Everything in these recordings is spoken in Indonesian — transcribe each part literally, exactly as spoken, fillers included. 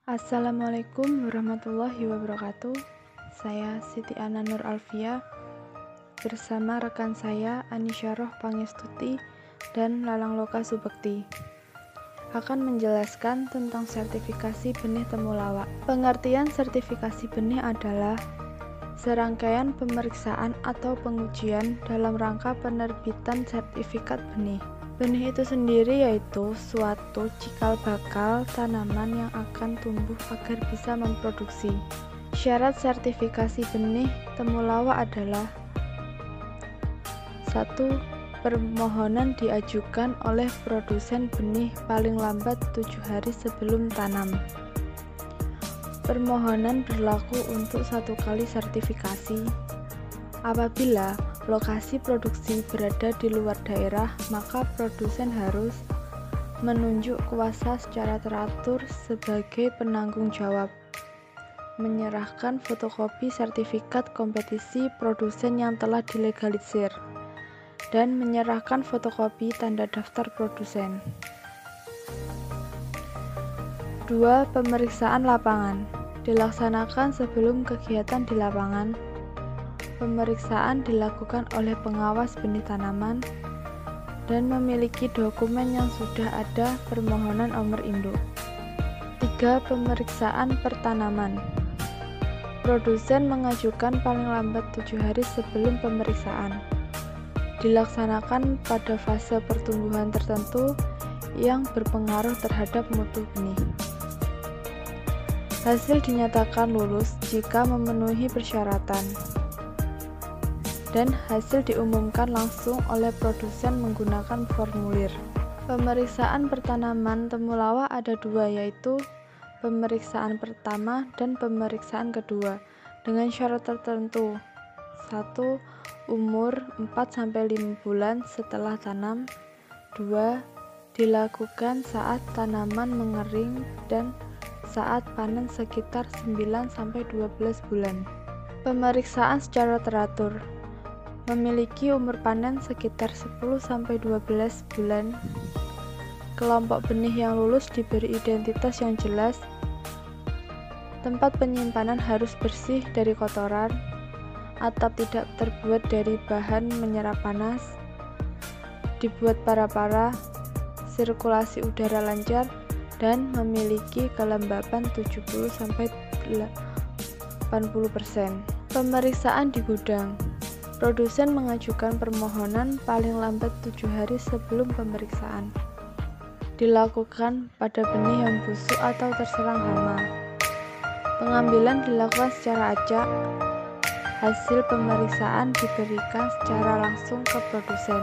Assalamualaikum warahmatullahi wabarakatuh. Saya Siti Ana Nur Alfia bersama rekan saya Anisyarah Pangestuti dan Lalang Loka Subekti akan menjelaskan tentang sertifikasi benih temulawak. Pengertian sertifikasi benih adalah serangkaian pemeriksaan atau pengujian dalam rangka penerbitan sertifikat benih. Benih itu sendiri yaitu suatu cikal bakal tanaman yang akan tumbuh agar bisa memproduksi. Syarat sertifikasi benih temulawak adalah satu. Permohonan diajukan oleh produsen benih paling lambat tujuh hari sebelum tanam. Permohonan berlaku untuk satu kali sertifikasi. Apabila lokasi produksi berada di luar daerah, maka produsen harus menunjuk kuasa secara teratur sebagai penanggung jawab, menyerahkan fotokopi sertifikat kompetisi produsen yang telah dilegalisir, dan menyerahkan fotokopi tanda daftar produsen. dua. Pemeriksaan lapangan dilaksanakan sebelum kegiatan di lapangan. Pemeriksaan dilakukan oleh pengawas benih tanaman dan memiliki dokumen yang sudah ada permohonan nomor induk. tiga. Pemeriksaan pertanaman. Produsen mengajukan paling lambat tujuh hari sebelum pemeriksaan. Dilaksanakan pada fase pertumbuhan tertentu yang berpengaruh terhadap mutu benih. Hasil dinyatakan lulus jika memenuhi persyaratan, dan hasil diumumkan langsung oleh produsen menggunakan formulir. Pemeriksaan pertanaman temulawak ada dua, yaitu pemeriksaan pertama dan pemeriksaan kedua dengan syarat tertentu. satu. Umur empat sampai lima bulan setelah tanam. dua. Dilakukan saat tanaman mengering dan saat panen sekitar sembilan sampai dua belas bulan. Pemeriksaan secara teratur. Memiliki umur panen sekitar sepuluh sampai dua belas bulan. Kelompok benih yang lulus diberi identitas yang jelas. Tempat penyimpanan harus bersih dari kotoran. Atap tidak terbuat dari bahan menyerap panas. Dibuat para-para, sirkulasi udara lancar, dan memiliki kelembapan tujuh puluh sampai delapan puluh persen. Pemeriksaan di gudang. Produsen mengajukan permohonan paling lambat tujuh hari sebelum pemeriksaan. Dilakukan pada benih yang busuk atau terserang hama. Pengambilan dilakukan secara acak. Hasil pemeriksaan diberikan secara langsung ke produsen.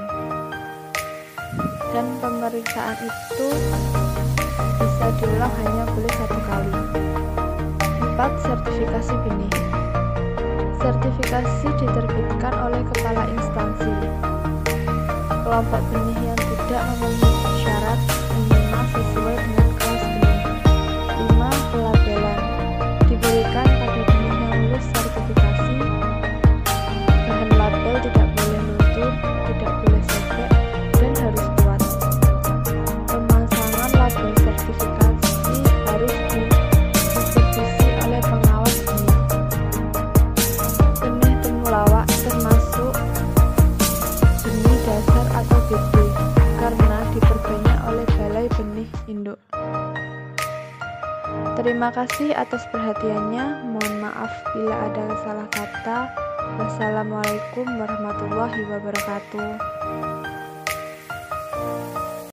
Dan pemeriksaan itu bisa diulang hanya boleh satu kali. empat. Sertifikasi benih. Sertifikasi diterbitkan oleh kepala instansi. Kelompok benih yang tidak memenuhi syarat minimal sesuai dengan kelas benih. lima. Pelabelan diberikan pada benih yang lulus sertifikasi. Bahan label tidak boleh luntur, tidak boleh sobek, dan harus kuat. Pemasangan label sertifikasi harus disupervisi oleh pengawas benih. Benih temulawak termasuk benih dasar atau B B karena diperbanyak oleh Balai Benih Induk. Terima kasih atas perhatiannya. Mohon maaf bila ada salah kata. Wassalamualaikum warahmatullahi wabarakatuh.